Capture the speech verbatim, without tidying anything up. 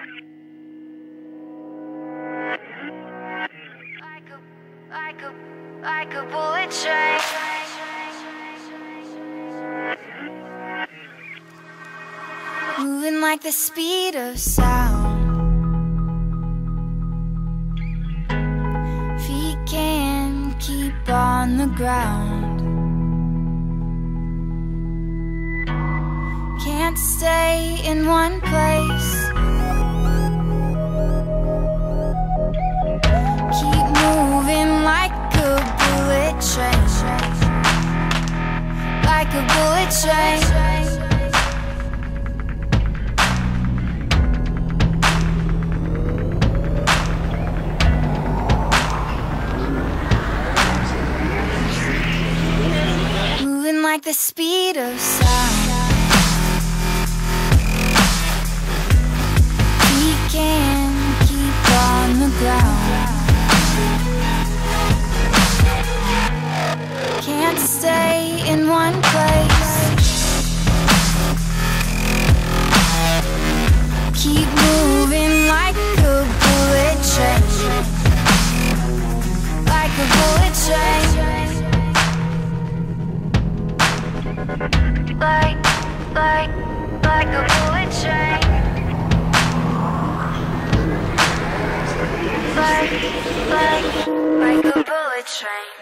Like a, like a, like a bullet train. Moving like the speed of sound. Feet can't keep on the ground. Can't stay in one place. Keep moving like a bullet train. Like a bullet train. Like the speed of sound. We can't keep on the ground. Can't stay in one place. Keep moving like a bullet train. Like a bullet train. Like, like, like a bullet train. Like, like, like a bullet train.